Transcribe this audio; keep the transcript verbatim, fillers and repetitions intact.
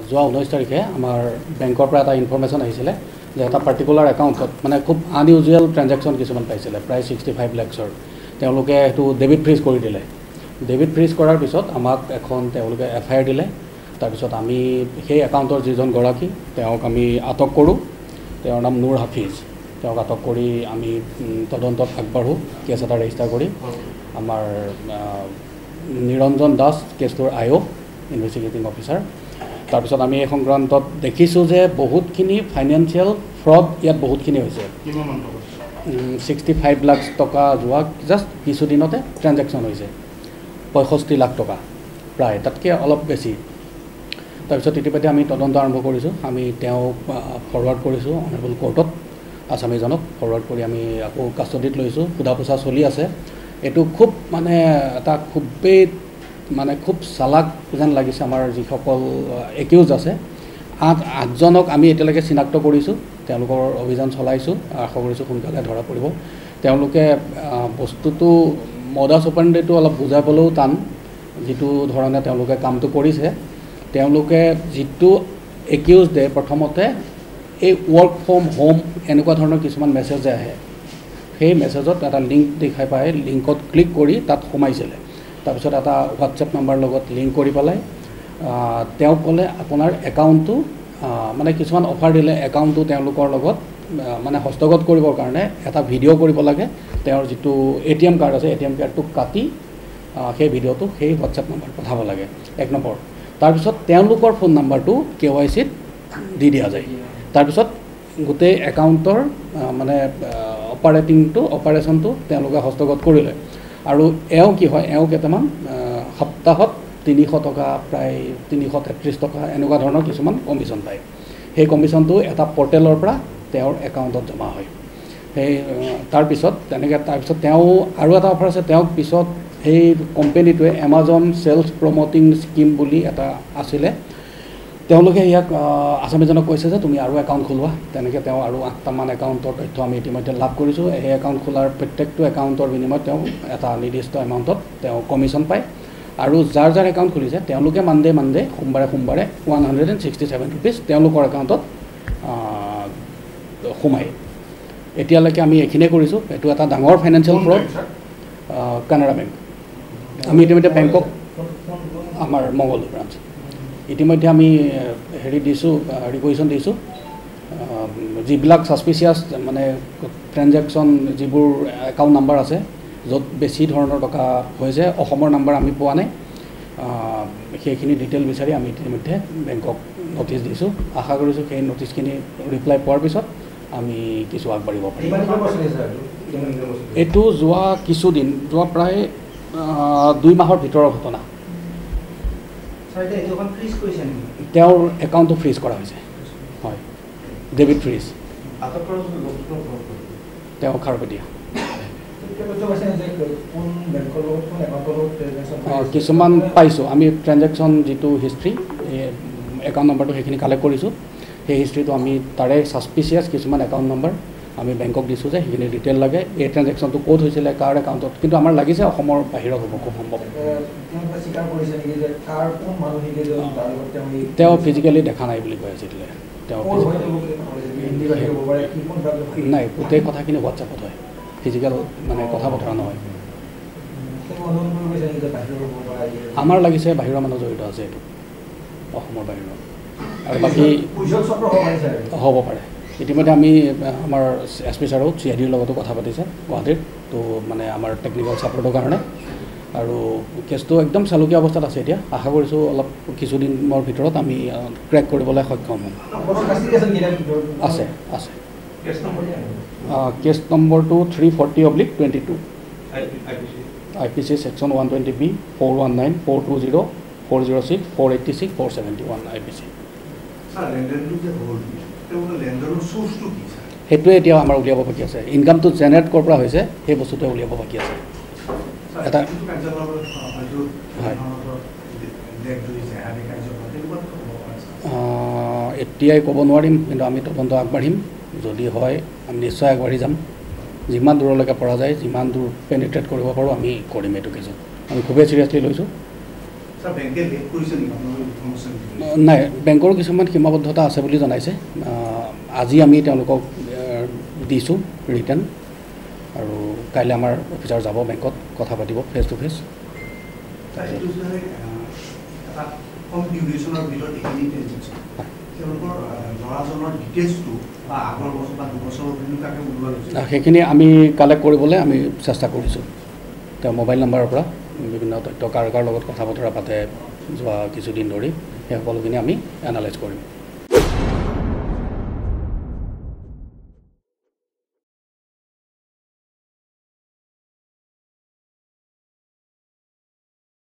যোৱা ঊনৈছ তাৰিখে আমাৰ বেংকৰ পৰা এটা ইনফৰমেশ্যন আহিছিলে যে এটা পাৰ্টিকুলাৰ একাউণ্টত মানে খুব আনইউজুৱেল ট্ৰেঞ্জেকশ্যন কিছুমান পাইছিলে প্ৰায় ছিক্সটি ফাইভ লেক্সৰ তেওঁলোকে সেইটো ডেবিট ফ্ৰিজ কৰি দিলে ডেবিট ফ্ৰিজ কৰাৰ পিছত আমাক এখন তেওঁলোকে এফ আই আৰ দিলে তাৰপিছত আমি সেই একাউণ্টৰ যিজন গৰাকী তেওঁক আমি আটক কৰোঁ তেওঁৰ নাম নুৰ হাফিজ তেওঁক আটক কৰি আমি তদন্তত আগবাঢ়োঁ কেছ এটা ৰেজিষ্টাৰ কৰি আমাৰ নিৰঞ্জন দাস কেছটোৰ আই অ' ইনভেষ্টিগেটিং অফিচাৰ তাৰপিছত আমি এই সংক্ৰান্তত দেখিছোঁ যে বহুতখিনি ফাইনেন্সিয়েল ফ্ৰড ইয়াত বহুতখিনি হৈছে ছিক্সটি ফাইভ লাখ টকা যোৱা জাষ্ট কিছুদিনতে ট্ৰেঞ্জেকশ্যন হৈছে পঁয়ষষ্ঠি লাখ টকা প্ৰায় তাতকৈ অলপ বেছি তাৰপিছত ইতিমধ্যে আমি তদন্ত আৰম্ভ কৰিছোঁ আমি তেওঁক ফৰৱাৰ্ড কৰিছোঁ অনাৰেবল কোৰ্টত আছামীজনক ফৰৱাৰ্ড কৰি আমি আকৌ কাষ্টডিত লৈছোঁ সোধা পোছা চলি আছে এইটো খুব মানে এটা খুবেই মানে খুব চালাক যেন লাগিছে আমাৰ যিসকল একিউজ আছে আঠ আঠজনক আমি এতিয়ালৈকে চিনাক্ত কৰিছোঁ তেওঁলোকৰ অভিযান চলাইছোঁ আশা কৰিছোঁ সোনকালে ধৰা পৰিব তেওঁলোকে বস্তুটো মডাছ অপাৰেণ্ডেটো অলপ বুজাবলৈও টান যিটো ধৰণে তেওঁলোকে কামটো কৰিছে তেওঁলোকে যিটো একিউজ দিয়ে প্ৰথমতে এই ৱৰ্ক ফ্ৰম হোম এনেকুৱা ধৰণৰ কিছুমান মেছেজ আহে সেই মেছেজত এটা লিংক দেখাই পায় লিংকত ক্লিক কৰি তাত সোমাইছিলে তাৰপিছত এটা হোৱাটছএপ নাম্বাৰ লগত লিংক কৰি পেলাই তেওঁ ক'লে আপোনাৰ একাউণ্টটো মানে কিছুমান অফাৰ দিলে একাউণ্টটো তেওঁলোকৰ লগত মানে হস্তগত কৰিবৰ কাৰণে এটা ভিডিঅ' কৰিব লাগে তেওঁৰ যিটো এ টি এম কাৰ্ড আছে এ টি এম কাৰ্ডটো কাটি সেই ভিডিঅ'টো সেই হোৱাটছএপ নাম্বাৰত পঠাব লাগে এক নম্বৰ তাৰপিছত তেওঁলোকৰ ফোন নাম্বাৰটো কে ৱাই চিত দি দিয়া যায় তাৰপিছত গোটেই একাউণ্টৰ মানে অপাৰেটিংটো অপাৰেশ্যনটো তেওঁলোকে হস্তগত কৰিলে আৰু এওঁ কি হয় এওঁ কেইটামান সপ্তাহত তিনিশ টকা প্ৰায় তিনিশ তেত্ৰিছ টকা এনেকুৱা ধৰণৰ কিছুমান কমিশ্যন পায় সেই কমিশ্যনটো এটা পৰ্টেলৰ পৰা তেওঁৰ একাউণ্টত জমা হয় সেই তাৰপিছত তেনেকৈ তাৰপিছত তেওঁ আৰু এটা অফাৰ আছে তেওঁক পিছত সেই কোম্পেনীটোৱে এমাজন চেলছ প্ৰমোটিং স্কিম বুলি এটা আছিলে তেওঁলোকে ইয়াক আছামীজনক কৈছে যে তুমি আৰু একাউণ্ট খোলোৱা তেনেকৈ তেওঁ আৰু আঠটামান একাউণ্টৰ তথ্য আমি ইতিমধ্যে লাভ কৰিছোঁ এই একাউণ্ট খোলাৰ প্ৰত্যেকটো একাউণ্টৰ বিনিময়ত তেওঁ এটা নিৰ্দিষ্ট এমাউণ্টত তেওঁ কমিশ্যন পায় আৰু যাৰ যাৰ একাউণ্ট খুলিছে তেওঁলোকে মানডে মানডে সোমবাৰে সোমবাৰে one hundred and sixty seven rupees তেওঁলোকৰ একাউণ্টত সোমায় এতিয়ালৈকে আমি এইখিনিয়ে কৰিছোঁ এইটো এটা ডাঙৰ ফাইনেন্সিয়েল ফ্ৰড কানাড়া বেংক আমি ইতিমধ্যে বেংকক আমাৰ মংগলদৈ ব্ৰাঞ্চ ইতিমধ্যে আমি হেৰি দিছোঁ ৰিকুৱেশ্যন দিছোঁ যিবিলাক ছাছপিচিয়াছ মানে ট্ৰেঞ্জেকশ্যন যিবোৰ একাউণ্ট নাম্বাৰ আছে য'ত বেছি ধৰণৰ টকা হৈছে অসমৰ নাম্বাৰ আমি পোৱা নাই সেইখিনি ডিটেইল বিচাৰি আমি ইতিমধ্যে বেংকক নটিচ দিছোঁ আশা কৰিছোঁ সেই নটিচখিনি ৰিপ্লাই পোৱাৰ পিছত আমি কিছু আগবাঢ়িব পাৰিম এইটো যোৱা কিছুদিন যোৱা প্ৰায় দুই মাহৰ ভিতৰৰ ঘটনা তেওঁৰ একাউণ্টটো ফ্ৰিজ কৰা হৈছে হয় ডেবিট ফ্ৰিজ তেওঁ খাৰপতীয়া কিছুমান পাইছোঁ আমি ট্ৰেঞ্জেকশ্যন যিটো হিষ্ট্ৰী একাউণ্ট নম্বৰটো সেইখিনি কালেক্ট কৰিছোঁ সেই হিষ্ট্ৰীটো আমি তাৰে ছাছপিচিয়াছ কিছুমান একাউণ্ট নম্বৰ আমি বেংকক দিছোঁ যে সেইখিনি ডিটেইল লাগে এই ট্ৰেঞ্জেকশ্যনটো ক'ত হৈছিলে কাৰ একাউণ্টত কিন্তু আমাৰ লাগিছে অসমৰ বাহিৰত হ'ব খুব সম্ভৱ তেওঁ ফিজিকেলি দেখা নাই বুলি কৈ আছিলে তেওঁ নাই গোটেই কথাখিনি হোৱাটছএপত হয় ফিজিকেল মানে কথা বতৰা নহয় আমাৰ লাগিছে বাহিৰৰ মানুহ জড়িত আছে এইটো অসমৰ বাহিৰত আৰু বাকী হ'ব পাৰে ইতিমধ্যে আমি আমাৰ এছ পি ছাৰক চি আই ডিৰ লগতো কথা পাতিছে গুৱাহাটীত তো মানে আমাৰ টেকনিকেল ছাপৰ্টৰ কাৰণে আৰু কেছটো একদম চালুকীয়া অৱস্থাত আছে এতিয়া আশা কৰিছোঁ অলপ কিছুদিনৰ ভিতৰত আমি ক্ৰেক কৰিবলৈ সক্ষম হ'ম আছে আছে কেছ নম্বৰটো three forty oblique twenty two I P C section one twenty B four one nine four two zero' four zero' six four eighty six four seventy one I P C সেইটোৱে এতিয়া আমাৰ উলিয়াব বাকী আছে ইনকামটো generate ক'ৰ পৰা হৈছে সেই বস্তুটোৱে উলিয়াব বাকী আছে এটা হয় এতিয়াই ক'ব নোৱাৰিম কিন্তু আমি তদন্ত আগবাঢ়িম যদি হয় আমি নিশ্চয় আগবাঢ়ি যাম যিমান দূৰলৈকে পৰা যায় যিমান দূৰ পেনিট্ৰেট কৰিব পাৰোঁ আমি কৰিম এইটো কেছত আমি খুবেই চিৰিয়াছলি লৈছোঁ নাই, বেংকৰ কিছুমান সীমাবদ্ধতা আছে বুলি জনাইছে। আজি আমি তেওঁলোকক দিছোঁ ৰিটাৰ্ণ, আৰু কাইলৈ আমাৰ অফিচাৰ যাব বেংকত, কথা পাতিব ফেচ টু ফেচ। সেইখিনি আমি কালেক্ট কৰিবলৈ আমি চেষ্টা কৰিছোঁ। তেওঁ মোবাইল নাম্বাৰৰ পৰা বিভিন্ন তথ্য কাৰ কাৰ লগত কথা বতৰা পাতে যোৱা কিছুদিন ধৰি, সেই সকলোখিনি আমি এনালাইজ কৰিম।